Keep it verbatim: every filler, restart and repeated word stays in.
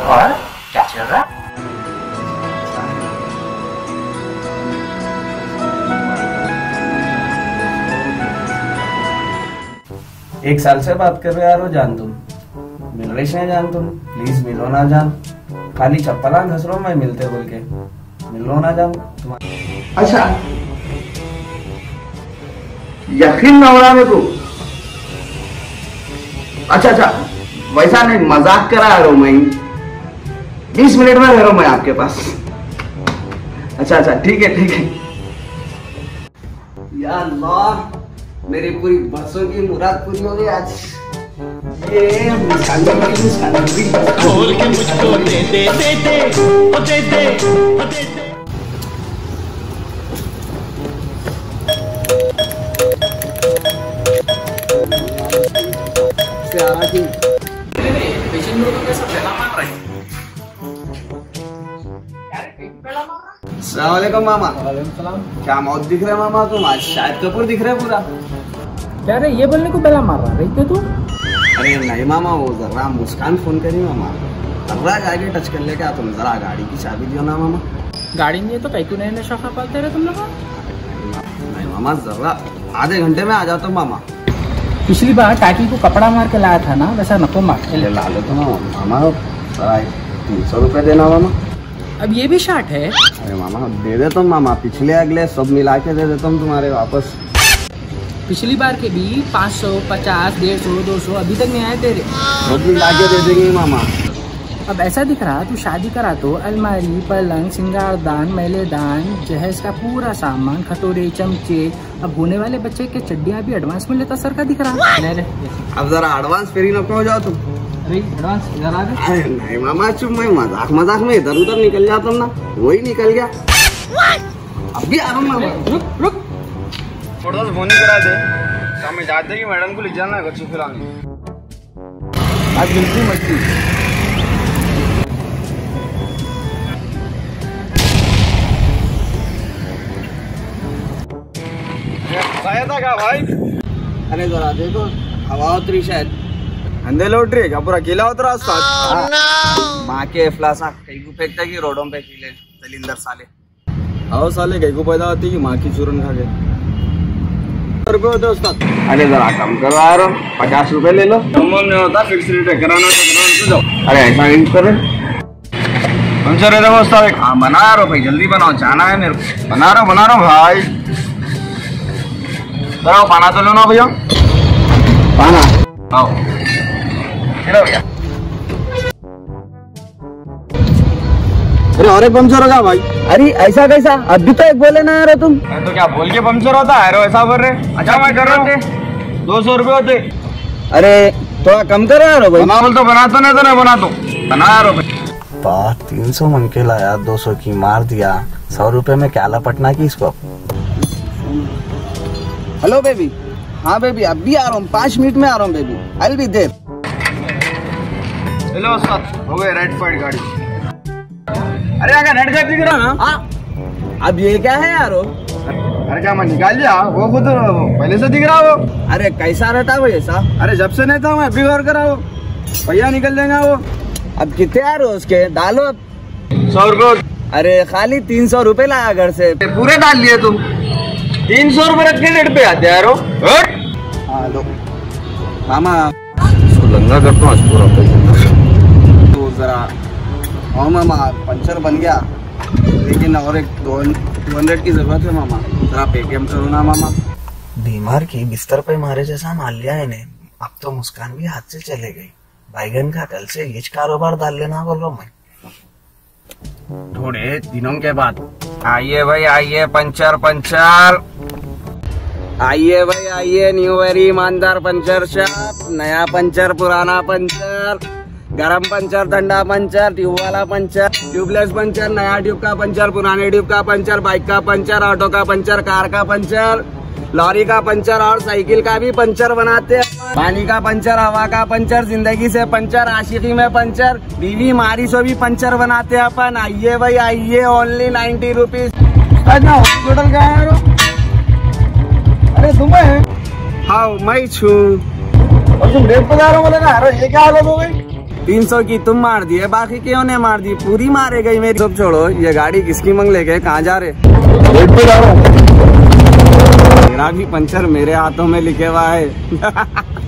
और क्या चल रहा? एक साल से बात कर रहे यारो जान, तुम मिल रही है जान, तुम प्लीज मिलो ना जान। खाली चप्पला घस रो मैं मिलते बोल के, मिलो ना जान तुम। अच्छा यकीन ना हो रहा मेरे को। अच्छा अच्छा वैसा नहीं, मजाक करा रहा हूं मैं। बीस मिनट में रह रहा हूं मैं आपके पास। अच्छा अच्छा ठीक है ठीक है। या अल्लाह मेरी पूरी बरसों की मुराद पूरी हो गई आज। ये मुस्कान मुस्कान खोल के मुझको दे दे दे दे ओ दे दे ओ दे दे। पेशेंट लोगों को सब पहला मार रहे हैं। अस्सलाम वालेकुम मामा। वालेकुम सलाम। क्या मौत दिख रहे मामा तुम आज, शाहिद कपूर दिख रहे पूरा। क्या रे ये बोलने को पहला मार रहा रही तू? अरे नहीं मामा, वो जरा मुस्कान फोन करी मामा, जरा गाड़ी टच कर ले क्या तुम, जरा गाड़ी की चाबी दियो ना मामा। गाड़ी नहीं है तो कहीं को नए नए शौक पालते रहे तुम लोग। नहीं मामा जरा आधे घंटे में आ जाता हूँ मामा। पिछली बार टाकी को कपड़ा मार के लाया था ना, वैसा नको मार ले ला लो तो मामा, जरा तीन सौ रुपये देना मामा। अब ये भी शार्ट है। अरे मामा दे देता हूँ मामा, पिछले अगले सब मिला के दे देता हूँ तुम्हारे वापस। पिछली बार के भी पाँच सौ पचास डेढ़ सौ दो सौ अभी तक नहीं आए तेरे। सब मिला के दे देंगे मामा। अब ऐसा दिख रहा तू शादी करा तो अलमारी पलंग सिंगारदान मैलेदान जहेज का पूरा सामान खटोरे चमचे, अब होने वाले बच्चे के चड्डियाँ भी एडवांस में लेता सर का दिख रहा। अब जरा एडवांस फ्री नको हो जाओ तुम। अरे एडवांस इधर आ गए। अरे नहीं मामा चुप, मैं मजाक मजाक में इधर उधर निकल जाता हूँ ना, वही निकल गया। अभी आ रहा हूँ मामा। रुक रुक थोड़ा सा फोन ही करा दे, शाम में जाते कि मैडम को ले जाना है घर खिलाने। आज बिल्कुल मस्ती। था क्या भाई? अरे जरा देखो हवा उतरी शायद। अंधे लौट रही क्या पूरा केला उतरा उसका? माँ के फ्लासा कहीं को फेंकता कि रोडों पे कीले दलिंदर साले। आओ साले कहीं को पैदा होती कि माँ की चूरन खा के रुपये होते उस्ताद। अरे जरा कम करो यार, पचास रुपए ले लो। कम नहीं होता, फिक्स रेट है, कराना तो कराना तो जाओ। अरे ऐसा नहीं करे। पंचर है देखो उस्ताद। हाँ बना रहा भाई, जल्दी बनाओ, जाना है मेरे को। बना रहा बना रहा भाई। चलो पाना तो लो ना भैया। पाना आओ चलो भैया। अरे और एक पंचर होगा भाई। अरे ऐसा कैसा, अभी तो एक बोले ना यार तुम। मैं तो क्या बोल के पंचर होता है, ऐसा कर रहे। अच्छा मैं कर रहा हूँ, दो सौ रुपये होते। अरे थोड़ा कम करो यार भाई। बना बोल तो बना तो नहीं तो नहीं बना तो बना यार भाई। बात तीन सौ मन के लाया, दो सौ की मार दिया, सौ रुपए में क्या लपटना की इसको। Hello baby. हाँ बेबी अभी आ रहा हूँ, पाँच मिनट में आ रहा हूँ baby, I will be there. Hello उस्ताद, हो गए रेड फाइट गाड़ी। अरे अगर रेड गाड़ी दिख रहा ना। हाँ अब ये क्या है यारो? अरे क्या मैं निकाल लिया, वो खुद पहले से दिख रहा वो। अरे कैसा रहता वो ऐसा? अरे जब से नहीं था मैं अभी गौर करा वो, भैया निकल देगा वो। अब कितने यार उसके डालो अब। सौ रुपये। अरे खाली तीन सौ रुपए लाया घर से, पूरे डाल लिए तुम। तीन सौ रुपये रख के रेट पे आते यारो। हाँ लो मामा, इसको लंगा करता हूँ आज पूरा पैसा। तो जरा हाँ मामा पंचर बन गया, लेकिन और एक दो टू हंड्रेड की जरूरत है मामा, जरा पेटीएम करो ना मामा। बीमार की बिस्तर पे मारे जैसा मार लिया इन्हें, अब तो मुस्कान भी हाथ से चले गई। बैगन का कल से ये कारोबार डाल लेना बोल रहा हूँ मैं। थोड़े दिनों के बाद आइए भाई आइए, पंचर पंचर आइए भाई आइए, न्यू वेरी ईमानदार पंचर शॉप। नया पंचर पुराना पंचर, गरम पंचर ठंडा पंचर, ट्यूब वाला पंचर ट्यूबलेस पंचर, नया ट्यूब का पंचर पुराने ट्यूब का पंचर, बाइक का पंचर ऑटो का पंचर कार का पंचर लॉरी का पंचर और साइकिल का भी पंचर बनाते हैं। पानी का पंचर हवा का पंचर जिंदगी से पंचर आशिकी में पंचर बीवी मारी सो भी पंचर बनाते हैं अपन। आइए भाई आइए, ओनली नाइन्टी रुपीज। हॉस्पिटल का है यारो। अरे तुम है? हाँ मैं छू। और तुम रेट पे जा रहे हो बोले ना यार, ये क्या हालत हो गई? तीन सौ की तुम मार दी है, बाकी क्यों ने मार दी? पूरी मारे गई मेरी। सब छोड़ो, ये गाड़ी किसकी मंग लेके कहाँ जा रहे? मेरा भी पंचर मेरे हाथों में लिखे हुआ है।